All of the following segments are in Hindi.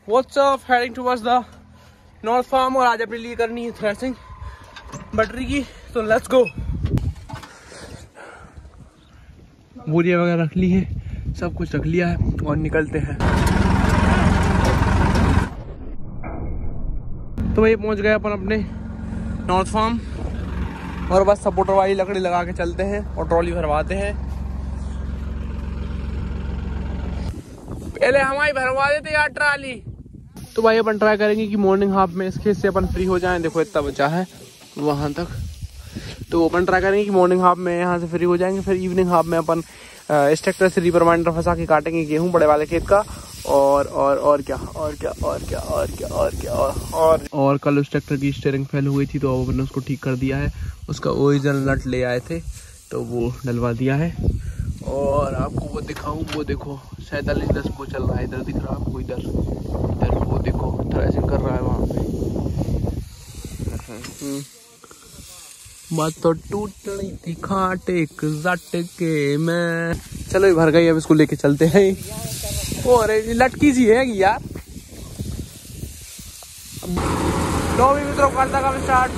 What's up, heading towards the north farm. और आज अपने लिए करनी है थ्रेसिंग बटरी की, तो लेट्स गो। बोरियां वगैरह रख ली है, सब कुछ रख लिया है और निकलते हैं। तो भाई पहुंच गए अपन अपने नॉर्थ फार्म और बस सपोर्टर वाली लकड़ी लगा के चलते हैं और ट्रॉली भरवाते हैं। पहले हमारी भरवा देते यार ट्रॉली। तो भाई अपन ट्राई करेंगे कि मॉर्निंग हाफ में इस खेत से अपन फ्री हो जाएं। देखो इतना बचा है वहां तक, तो अपन ट्राई करेंगे कि मॉर्निंग हाफ में यहाँ से फ्री हो जाएंगे। फिर इवनिंग हाफ में अपन इस ट्रैक्टर से रीपर बाइंडर फंसा के काटेंगे गेहूं बड़े वाले खेत का। और कल उस ट्रैक्टर की स्टीयरिंग फेल हुई थी, तो अब अपन उसको ठीक कर दिया है। उसका ओरिजिनल नट ले आए थे तो वो डलवा दिया है। और आपको वो दिखाऊं, वो देखो 4710 वो चल रहा है, इधर दिख रहा है आपको, इधर वो देखो थ्रेसिंग कर रहा है वहाँ पे। बात तो टूट रही थी खाटे के मैं। चलो भर गई, अब इसको लेके चलते हैं। और लटकी सी है यार। लो भी मित्रों, करता कब स्टार्ट।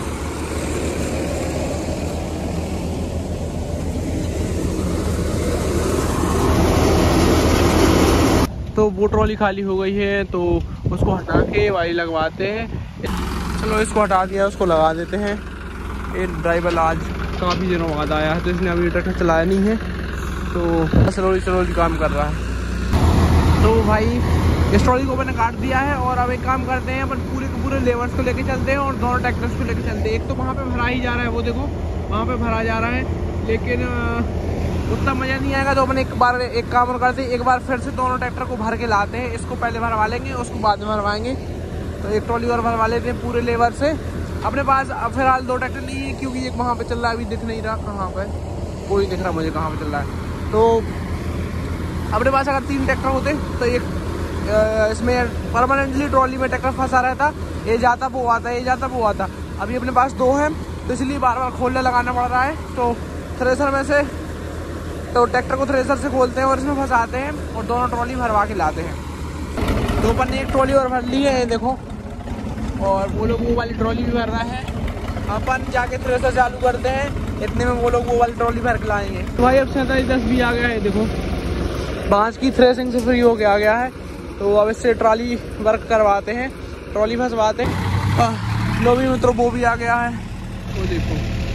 तो वो ट्रॉली खाली हो गई है, तो उसको हटा के वाली लगवाते हैं। चलो इसको हटा दिया, उसको लगा देते हैं। ये ड्राइवर आज काफ़ी दिनों बाद आया है, तो इसने अभी ट्रैक्टर चलाया नहीं है, तो स्लोली काम कर रहा है। तो भाई इस ट्रॉली को मैंने काट दिया है और अब एक काम करते हैं, अपन पूरे के पूरे लेवर्स को लेके चलते हैं और दोनों ट्रैक्टर्स को लेके चलते हैं। एक तो वहाँ पे भरा ही जा रहा है, वो देखो वहाँ पे भरा जा रहा है, लेकिन उतना मज़ा नहीं आएगा। तो अपन एक काम और करते हैं, एक बार फिर से दोनों ट्रैक्टर को भर के लाते हैं। इसको पहले भरवा लेंगे, उसको बाद में भरवाएंगे। तो एक ट्रॉली और भरवा लेते हैं पूरे लेवर से। अपने पास फिलहाल 2 ट्रैक्टर नहीं है, क्योंकि एक वहाँ पे चल रहा है, अभी दिख नहीं रहा कहाँ पे, कोई दिख रहा मुझे कहाँ पे चल रहा है। तो अपने पास अगर 3 ट्रैक्टर होते तो एक इसमें परमानेंटली ट्रॉली में ट्रैक्टर फंसा रहता, ये जाता वो आता, ये जाता वो आता। अभी अपने पास 2 हैं, तो इसलिए बार बार खोलने लगाना पड़ रहा है। तो थ्रेसर में से, तो ट्रैक्टर को थ्रेसर से खोलते हैं और इसमें फंसाते हैं और दोनों ट्रॉली भरवा के लाते हैं। तो अपन ने एक ट्रॉली और भर ली है, देखो। और वो लोग वो वाली ट्रॉली भी भर रहा है। अपन जाके थ्रेसर चालू करते हैं, इतने में वो लोग वो वाली ट्रॉली भर के लाएंगे। तो भाई अब 4710 भी आ गया है, देखो बांस की थ्रेसिंग से फ्री हो के आ गया है। तो अब इससे ट्रॉली वर्क करवाते हैं, ट्रॉली फंसवाते हैं। लो भी मित्रों, वो भी आ गया है, वो देखो।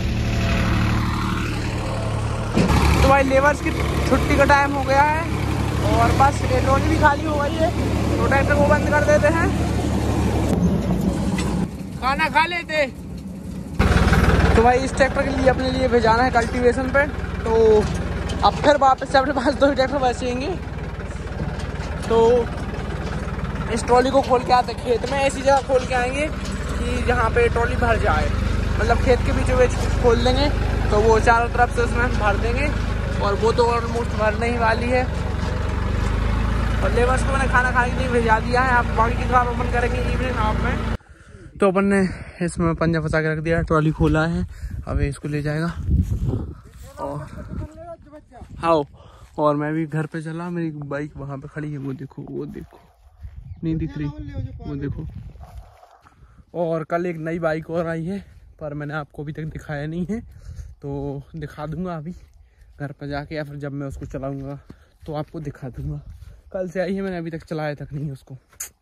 तो भाई लेवर्स की छुट्टी का टाइम हो गया है और बस ये ट्रॉली भी खाली हो गई है, तो ट्रैक्टर को बंद कर देते हैं, खाना खा लेते। तो भाई इस ट्रैक्टर के लिए अपने लिए भेजाना है कल्टीवेशन पे। तो अब फिर वापस से अपने पास 2 ही ट्रैक्टर बचेंगे। तो इस ट्रॉली को खोल के आते खेत में, ऐसी जगह खोल के आएंगे कि जहाँ पे ट्रॉली भर जाए, मतलब खेत के बीचों बीच खोल देंगे, तो वो चारों तरफ से उसमें भर देंगे। और वो तो ऑलमोस्ट भरने ही वाली है। और लेबर्स को मैंने खाना खाने के लिए भेजा दिया है, आप बाकी की काम अपन करेंगे इवनिंग हाफ में। तो अपन ने इसमें पंजा फंसा के रख दिया है, ट्रॉली खोला है, अब इसको ले जाएगा। और हाँ, और मैं भी घर पे चला, मेरी बाइक वहाँ पे खड़ी है, वो देखो नहीं दिख रही, वो देखो। और कल एक नई बाइक और आई है, पर मैंने आपको अभी तक दिखाया नहीं है, तो दिखा दूंगा अभी घर पर जाके, या फिर जब मैं उसको चलाऊंगा तो आपको दिखा दूंगा। कल से आई है, मैंने अभी तक चलाया तक नहीं उसको।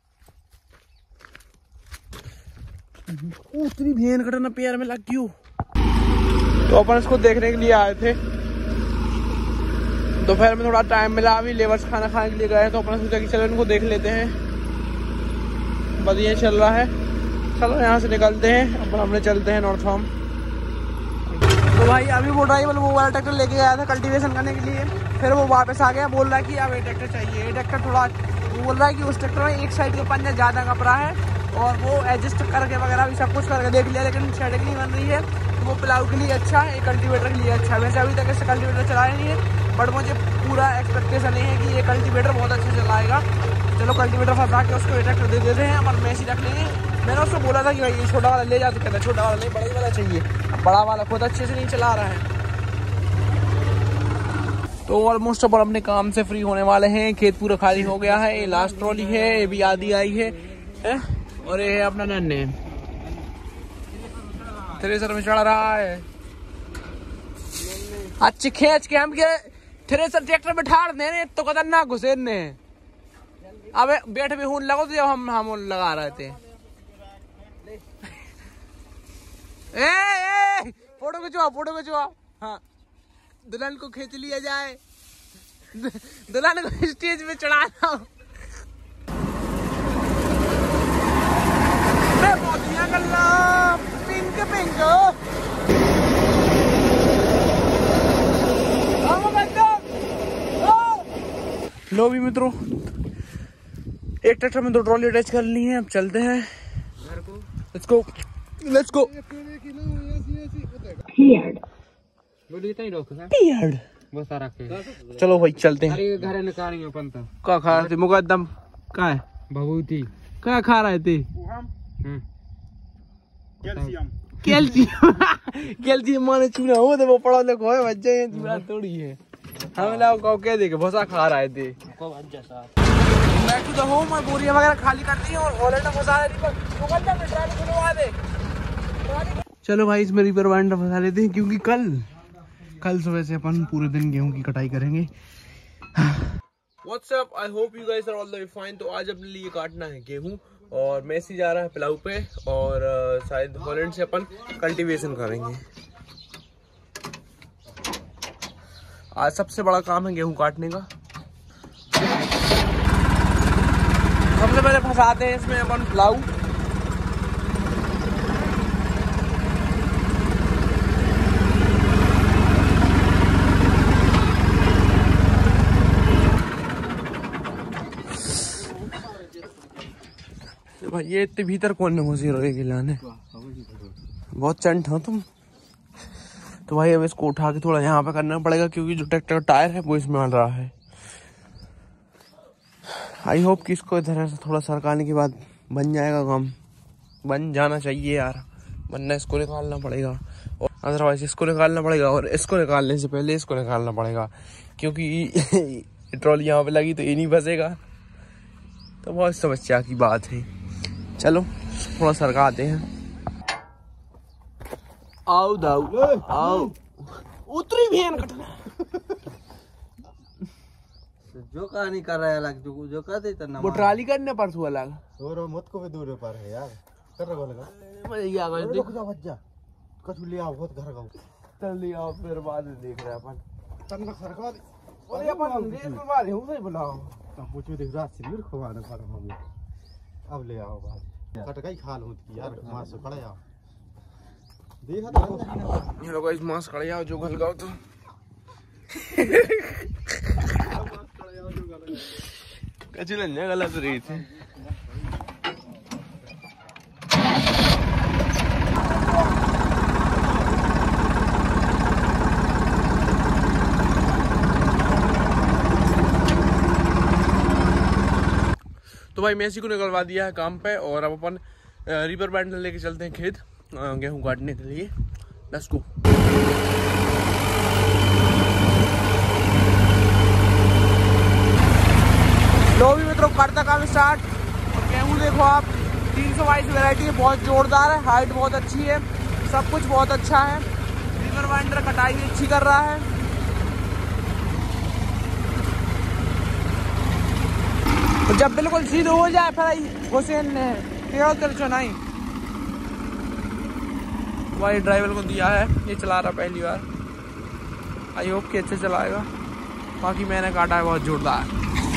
उतनी भेन कटना पैर में लग क्यों। तो अपन इसको देखने के लिए आए थे, दोपहर में थोड़ा टाइम मिला, अभी लेबर्स खाना खाने के लिए गए, तो अपन सोचा कि चलो इनको देख लेते हैं। बढ़िया चल रहा है, चलो यहाँ से निकलते हैं, अब हमने चलते हैं नॉर्थ फार्म। तो भाई अभी वो ड्राइवर वो वाला ट्रैक्टर लेके आया था कल्टीवेशन करने के लिए, फिर वो वापस आ गया, बोल रहा है कि अब ये ट्रैक्टर चाहिए। ये ट्रैक्टर थोड़ा, वो बोल रहा है कि उस ट्रैक्टर में एक साइड का पंजा ज़्यादा कप रहा है, और वो एडजस्ट करके वगैरह भी सब कुछ करके देख लिया, लेकिन सेटिंग नहीं बन रही है। तो वो प्लाऊ के लिए अच्छा है, कल्टीवेटर के लिए अच्छा है। वैसे अभी तक इससे कल्टीवेटर चलाया नहीं है, बट मुझे पूरा एक्सपेक्टेशन है कि ये कल्टीवेटर बहुत अच्छा चलाएगा। चलो कल्टीवेटर फंसा के उसको ट्रैक्टर दे देते हैं, अपन मैसी रख लेंगे। मैंने उसको बोला था कि भाई ये छोटा वाला ले जा, तो कहता छोटा वाला नहीं, बड़ा वाला चाहिए। अब बड़ा वाला खुद अच्छे से नहीं चला रहा है। तो ऑलमोस्ट अपन अपने काम से फ्री होने वाले हैं। खेत पूरा खाली हो गया है। ये लास्ट ट्रॉली है, ये भी आधी आई है? और ये है अपना नन्हे थ्रेसर में चढ़ रहा है। अच्छी खींच के हम थ्रेसर ट्रैक्टर में ठाड़ देने तो खतरनाक घुसे ने। अबे बैठ भी हूं लगो तो जब हम लगा रहे थे। ए फोटो खिंचवा। हाँ, दुल्हन को खींच लिया जाए, दुल्हन को स्टेज पे चढ़ाना। पिंक पिंक लो भी मित्रों, एक ट्रैक्टर में 2 ट्रॉली अटैच कर ली है। अब चलते हैं लेट्स गो। चलो भाई चलते हैं। क्या खा रहे थे मुकदम? क्या है भभूति? क्या खा रहे थे? कैल्शियम माने चूना हो तो वो पढ़ा लिखो है बच्चे हैं, चूना थोड़ी है। हमें लगा कह दे के भसा खा रहे थे। बैक टू द होम और बोरियां वगैरह खाली कर दी और हॉलैंड में फंसा दे। चलो भाई इसमें रिपर बाइंडर फंसा लेते हैं, क्योंकि कल सुबह से अपन पूरे दिन गेहूं की कटाई करेंगे। What's up? I hope you guys are all the fine। तो आज अपने लिए काटना है गेहूं और मैसी जा रहा है प्लाऊ पे और शायद हॉलैंड से अपन कल्टीवेशन करेंगे। आज सबसे बड़ा काम है गेहूं काटने का। सबसे पहले फंसाते हैं इसमें अपन प्लाऊ। भाई ये इतने भीतर कौन ने घुसी रहेगी लाने, बहुत चंट हो तुम। तो भाई अब इसको उठा के थोड़ा यहाँ पे करना पड़ेगा, क्योंकि जो ट्रैक्टर का टायर है वो इसमें आ रहा है। आई होप कि इसको इधर से थोड़ा सरकाने के बाद बन जाएगा काम। बन जाना चाहिए यार, वरना इसको निकालना पड़ेगा और अदरवाइज इसको निकालना पड़ेगा और इसको निकालने से पहले इसको निकालना पड़ेगा, क्योंकि ट्रॉली यहाँ पे लगी तो ये नहीं बचेगा। तो बहुत समस्या की बात है। चलो थोड़ा सरकाते हैं। आओ दाऊ आओ, उतरी भी जो कहानी कर रहा है अलग, जो कर देता ना वो ट्राली करने पर तू अलग और मत को भी दूर पर है यार। कर रहा लगा मैं ये आ गया। रुक जा बच जा, कछु ले आओ बहुत घर गाओ। चल ले आओ, फिर बाद में देख रहे अपन तन सरकार और अपन देश में वाले हूं से बुलाओ। तब पूछो देख रात से खवाना पड़ हम। अब ले आओ बात कट गई खाल होती यार। मां से खड़ा आओ देखा तो ये लोग इस मांस खड़े आओ जो घल गाओ। तो कच्ची लन्या गलत रही थी। तो भाई मैसी को निकलवा दिया है काम पे और अब अपन रिपर बाइंडर लेके चलते हैं खेत गेहूं काटने के लिए। Let's go. लो भी मित्रों करता काम स्टार्ट। और गेहूं देखो आप 322 वैरायटी है, बहुत जोरदार है, हाइट बहुत अच्छी है, सब कुछ बहुत अच्छा है। रिपर बाइंडर कटाई अच्छी कर रहा है। तो जब बिल्कुल सीधा हो जाए फिर हुसैन ने नहीं भाई ड्राइवर को दिया है, ये चला रहा पहली बार। आई होप कि अच्छे चलाएगा। बाकी मैंने काटा है बहुत जोरदार।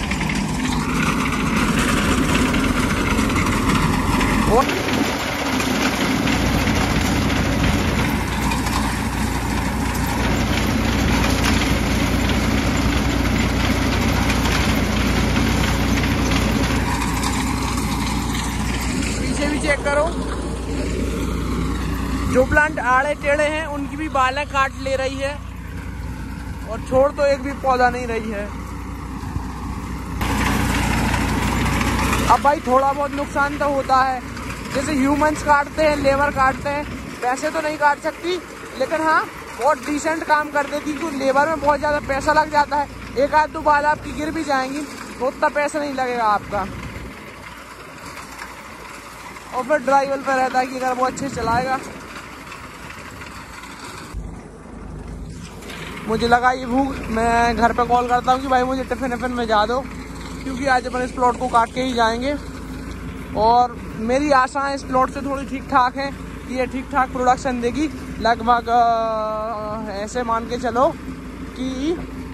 पीछे भी चेक करो, जो प्लांट आड़े टेढ़े हैं उनकी भी बालें काट ले रही है और छोड़ तो एक भी पौधा नहीं रही है। अब भाई थोड़ा बहुत नुकसान तो होता है, जैसे ह्यूमंस काटते हैं, लेबर काटते हैं, वैसे तो नहीं काट सकती, लेकिन हाँ बहुत डिसेंट काम कर देती, क्योंकि लेबर में बहुत ज़्यादा पैसा लग जाता है। एक आध दो बाल आपकी गिर भी जाएंगी तो उतना पैसा नहीं लगेगा आपका। और फिर ड्राइवर पे रहता है कि अगर वो अच्छे से चलाएगा। मुझे लगा ये भूख, मैं घर पे कॉल करता हूँ कि भाई मुझे टिफिन विफिन में जा दो, क्योंकि आज अपन इस प्लॉट को काट के ही जाएंगे। और मेरी आशाएं इस प्लॉट से थोड़ी ठीक ठाक हैं कि ये ठीक ठाक प्रोडक्शन देगी। लगभग ऐसे मान के चलो कि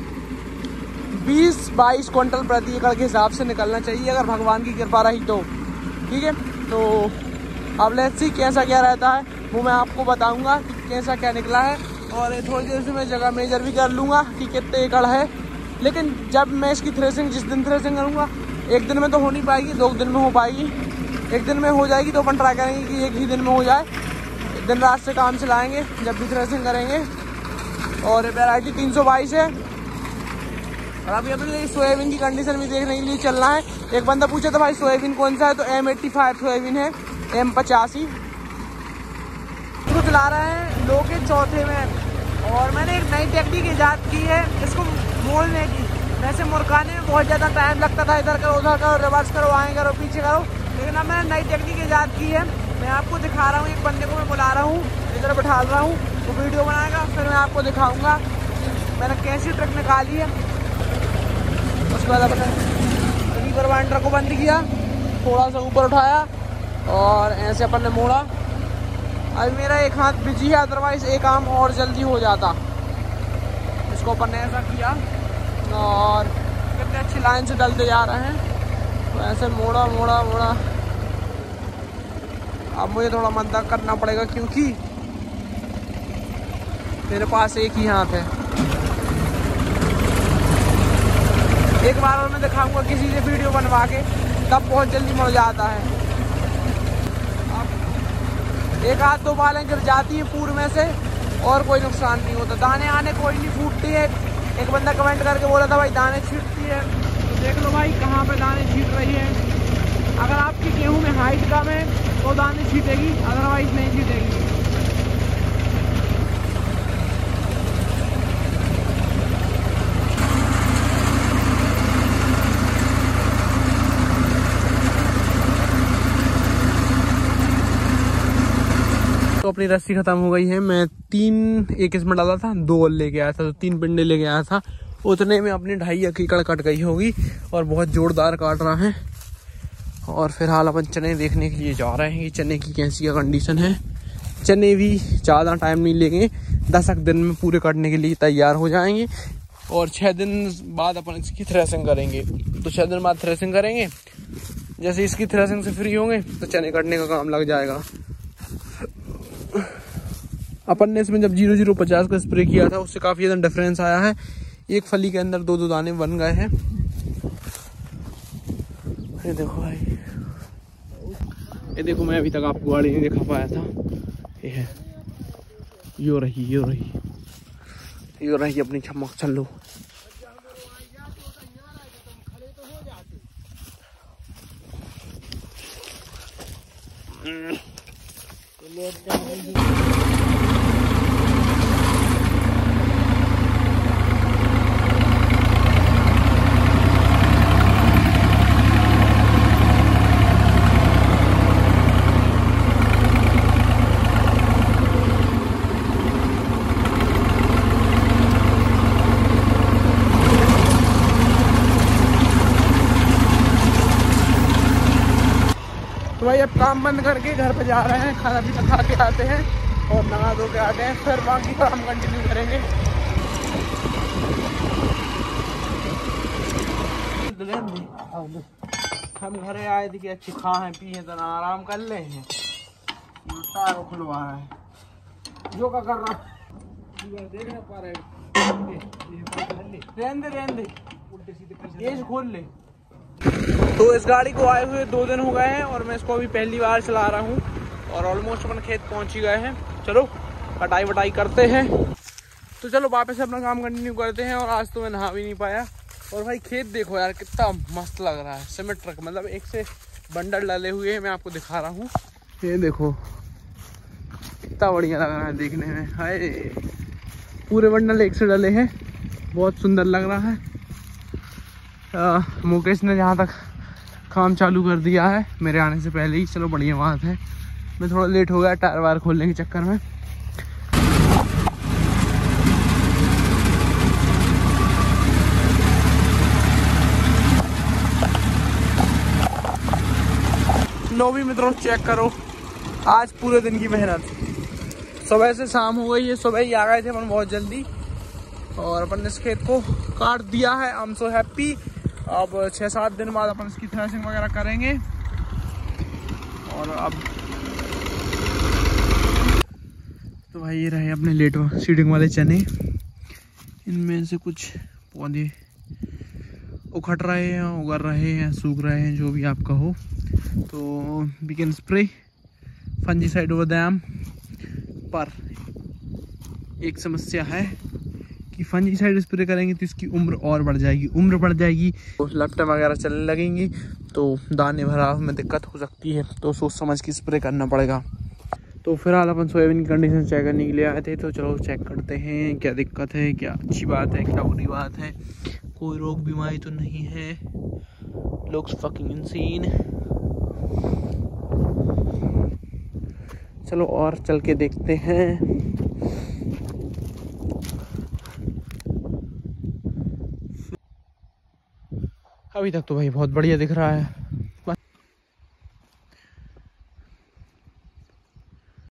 20-22 क्विंटल प्रति एकड़ के हिसाब से निकलना चाहिए, अगर भगवान की कृपा रही तो। ठीक है, तो अब लेट्स सी कैसा क्या रहता है वो मैं आपको बताऊंगा कि कैसा क्या निकला है। और थोड़ी देर से मैं जगह मेजर भी कर लूँगा कि कितने एकड़ है। लेकिन जब मैं इसकी थ्रेसिंग, जिस दिन थ्रेसिंग करूँगा, एक दिन में तो हो नहीं पाएगी, 2 दिन में हो पाएगी। एक दिन में हो जाएगी तो अपन ट्राई करेंगे कि एक ही दिन में हो जाए। दिन रात से काम चलाएँगे जब भी थ्रेसिंग करेंगे। और वैरायटी 322 है। और अभी अपने सोयाबीन की कंडीशन भी देखने के लिए चलना है। एक बंदा पूछा था भाई सोयाबीन कौन सा है, तो M85 सोयाबीन है, M85 इसको चला रहे हैं लो के चौथे में। और मैंने एक नई टेक्निक ईजाद की है इसको मोड़ने की। वैसे मुरकाने में बहुत ज़्यादा टाइम लगता था, इधर करो उधर करो, रिवर्स करो, आए करो, पीछे करो। लेकिन अब मैंने नई टेक्निक ईजाद की है, मैं आपको दिखा रहा हूँ। एक बंदे को मैं बुला रहा हूँ, इधर बैठा रहा हूँ, वो वीडियो बनाएगा, फिर मैं आपको दिखाऊँगा मैंने कैसी ट्रिक निकाली है। उसके बाद अपने लीवर बाइंडर को बंद किया, थोड़ा सा ऊपर उठाया और ऐसे अपन ने मोड़ा। अभी मेरा एक हाथ बिजी है, अदरवाइज एक आर्म और जल्दी हो जाता। इसको अपन ने ऐसा किया और कितने अच्छी लाइन से डलते जा रहे हैं। तो ऐसे मोड़ा मोड़ा मोड़ा। अब मुझे थोड़ा मंदा करना पड़ेगा क्योंकि मेरे पास एक ही हाथ है। एक बार और मैं दिखाऊंगा किसी से वीडियो बनवा के, तब बहुत जल्दी मुड़ जाता है। अब एक आध दो बालें गिर जाती हैं पूर में से और कोई नुकसान नहीं होता। दाने आने कोई नहीं फूटती है। एक बंदा कमेंट करके बोला था भाई दाने छींटती है, तो देख लो भाई कहाँ पे दाने छींट रही है। अगर आपकी गेहूं में हाइट कम है तो दाने छींटेगी, अदरवाइज नहीं छींटेगी। तो अपनी रस्सी खत्म हो गई है। मैं 3 एक इसमें डाला था, 2 और लेके आया था, तो 3 पिंडे लेके आया था। उतने में अपनी 2.5 एकड़ कट गई होगी और बहुत जोरदार काट रहा है। और फिलहाल अपन चने देखने के लिए जा रहे हैं कि चने की कैसी कंडीशन है। चने भी ज़्यादा टाइम नहीं लेंगे, 10 दिन में पूरे काटने के लिए तैयार हो जाएंगे। और 6 दिन बाद अपन इसकी थ्रेसिंग करेंगे। तो 6 दिन बाद थ्रेसिंग करेंगे, जैसे इसकी थ्रेसिंग से फ्री होंगे तो चने काटने का काम लग जाएगा। अपन ने इसमें जब 0050 का स्प्रे किया था उससे काफ़ी ज़्यादा डिफरेंस आया है। एक फली के अंदर 2-2 दाने बन गए हैं। ये देखो भाई, ये देखो, मैं अभी तक आपको गाड़ी नहीं दिखा पाया था। ये है, यो रही अपनी चमक। चलो तो भाई अब काम बंद करके घर पे जा रहे हैं, खाना पीना खा के आते हैं और नहा धो के आते हैं, फिर बाकी काम कंटिन्यू करेंगे। हम घरे आए थे कि अच्छी खाए पिए तो ना आराम कर ले हैं, टायर खुलवा रहा है जो का कर रहा देख ना पा रहे। रहने ये खोल ले। तो इस गाड़ी को आए हुए 2 दिन हो गए हैं और मैं इसको अभी पहली बार चला रहा हूँ और ऑलमोस्ट अपन खेत पहुँच ही गए हैं। चलो कटाई वटाई करते हैं। तो चलो वापस अपना काम कंटिन्यू करते हैं। और आज तो मैं नहा भी नहीं पाया। और भाई खेत देखो यार कितना मस्त लग रहा है, सीमेंट ट्रक, मतलब एक से बंडल डाले हुए हैं। मैं आपको दिखा रहा हूँ, ये देखो कितना बढ़िया लग रहा है देखने में। हाय पूरे बंडल एक से डले हैं, बहुत सुंदर लग रहा है। मुकेश ने जहाँ तक काम चालू कर दिया है मेरे आने से पहले ही, चलो बढ़िया बात है। मैं थोड़ा लेट हो गया टायर वायर खोलने के चक्कर में। लो भी मित्रों चेक करो, आज पूरे दिन की मेहनत, सुबह से शाम हो गई है। सुबह ही आ गए थे अपन बहुत जल्दी और अपन ने इस खेत को काट दिया है। I am so happy. अब 6-7 दिन बाद अपन इसकी थ्रेशिंग वगैरह करेंगे। और अब तो भाई ये रहे अपने लेट सीडिंग वाले चने, इनमें से कुछ पौधे उखड़ रहे हैं, उगर रहे हैं, सूख रहे हैं, जो भी आपका हो। तो we can spray fungicide over them. पर एक समस्या है कि फंजीसाइड स्प्रे करेंगे तो इसकी उम्र और बढ़ जाएगी, तो लपटें वगैरह चलने लगेंगी, तो दाने भराव में दिक्कत हो सकती है। तो सोच समझ के स्प्रे करना पड़ेगा। तो फिलहाल अपन सोयाबीन की कंडीशन चेक करने के लिए आए थे, तो चलो चेक करते हैं क्या दिक्कत है, क्या अच्छी बात है, क्या बुरी बात है। कोई रोग बीमारी तो नहीं है। Looks fucking insane. चलो और चल के देखते हैं। अभी तक तो भाई बहुत बढ़िया दिख रहा है।